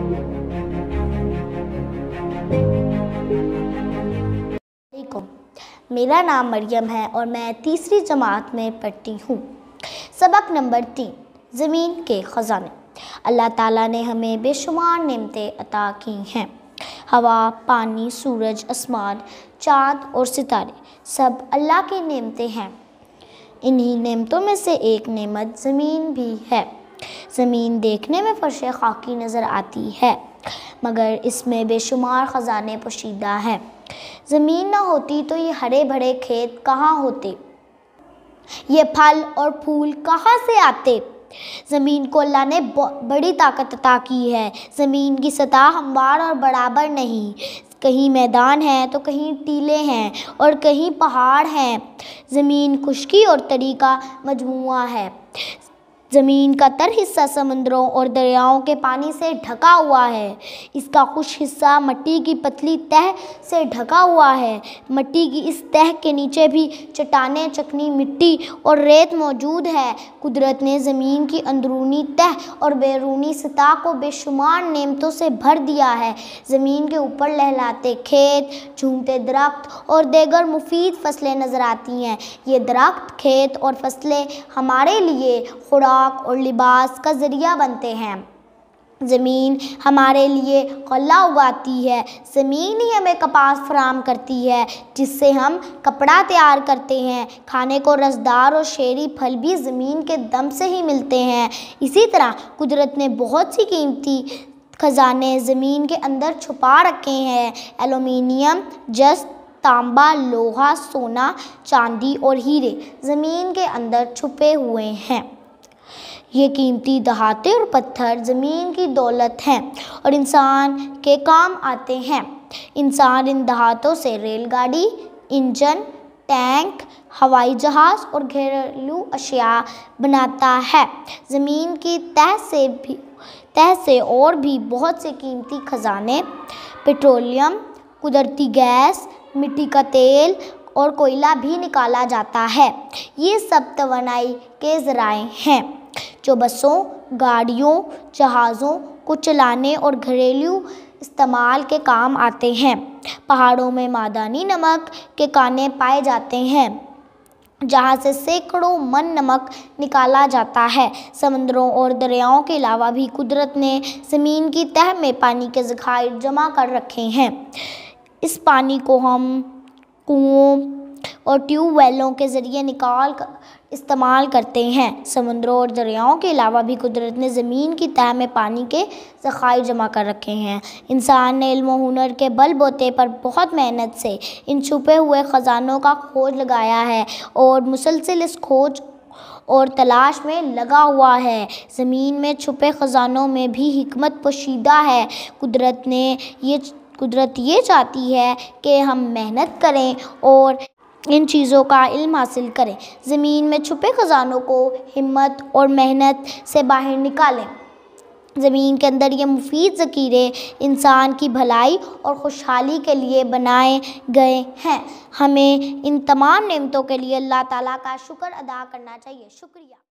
मेरा नाम मरियम है और मैं तीसरी जमात में पढ़ती हूँ। सबक नंबर 3, ज़मीन के ख़ज़ाने। अल्लाह ताला ने हमें बेशुमार नेमतें अता की हैं। हवा, पानी, सूरज, आसमान, चाँद और सितारे सब अल्लाह की नेमतें हैं। इन्हीं नेमतों में से एक नेमत ज़मीन भी है। ज़मीन देखने में फ़र्श खाकी नज़र आती है, मगर इसमें बेशुमार ख़ज़ाने पोशीदा हैं। ज़मीन ना होती तो ये हरे भरे खेत कहाँ होते, ये फल और फूल कहाँ से आते। ज़मीन को अल्लाह ने बड़ी ताकत अता की है। ज़मीन की सतह हमवार और बराबर नहीं, कहीं मैदान है तो कहीं टीले हैं और कहीं पहाड़ हैं। ज़मीन खुश्की और तरी का मजमुआ है। ज़मीन का तर हिस्सा समंदरों और दरियाओं के पानी से ढका हुआ है। इसका कुछ हिस्सा मिट्टी की पतली तह से ढका हुआ है। मिट्टी की इस तह के नीचे भी चट्टानें, चिकनी मिट्टी और रेत मौजूद है। कुदरत ने ज़मीन की अंदरूनी तह और बैरूनी सतह को बेशुमार नेमतों से भर दिया है। ज़मीन के ऊपर लहलाते खेत, झूमते दरख्त और दीगर मुफीद फसलें नज़र आती हैं। ये दरख्त, खेत और फसलें हमारे लिए खुराक और लिबास का ज़रिया बनते हैं। ज़मीन हमारे लिए गल्ला उगाती है। ज़मीन ही हमें कपास फराहम करती है, जिससे हम कपड़ा तैयार करते हैं। खाने को रसदार और शेरी फल भी ज़मीन के दम से ही मिलते हैं। इसी तरह कुदरत ने बहुत सी कीमती ख़ज़ाने ज़मीन के अंदर छुपा रखे हैं। एल्युमिनियम, जस्त, तांबा, लोहा, सोना, चांदी और हीरे ज़मीन के अंदर छुपे हुए हैं। ये कीमती दहाते और पत्थर ज़मीन की दौलत हैं और इंसान के काम आते हैं। इंसान इन दहातों से रेलगाड़ी, इंजन, टैंक, हवाई जहाज़ और घरेलू अशिया बनाता है। ज़मीन की तह से और भी बहुत से कीमती ख़ज़ाने, पेट्रोलियम, कुदरती गैस, मिट्टी का तेल और कोयला भी निकाला जाता है। ये सब तवानाई के ज़राए हैं जो बसों, गाड़ियों, जहाज़ों को चलाने और घरेलू इस्तेमाल के काम आते हैं। पहाड़ों में मादानी नमक के काने पाए जाते हैं, जहाँ से सैकड़ों मन नमक निकाला जाता है। समंदरों और दरियाओं के अलावा भी कुदरत ने ज़मीन की तह में पानी के ज़खायर जमा कर रखे हैं। इस पानी को हम कुओं और ट्यूबवेलों के ज़रिए निकाल कर इस्तेमाल करते हैं। समंदरों और दरियाओं के अलावा भी कुदरत ने ज़मीन की तह में पानी के ज़खायर जमा कर रखे हैं। इंसान ने इल्म और हुनर के बल बोते पर बहुत मेहनत से इन छुपे हुए ख़ज़ानों का खोज लगाया है और मुसलसल इस खोज और तलाश में लगा हुआ है। ज़मीन में छुपे ख़ज़ानों में भी हिकमत पोशीदा है। कुदरत ये चाहती है कि हम मेहनत करें और इन चीज़ों का इल्म हासिल करें। ज़मीन में छुपे ख़ज़ानों को हिम्मत और मेहनत से बाहर निकालें। ज़मीन के अंदर ये मुफीद ज़ख़ीरे इंसान की भलाई और खुशहाली के लिए बनाए गए हैं। हमें इन तमाम नेमतों के लिए अल्लाह ताला का शुक्र अदा करना चाहिए। शुक्रिया।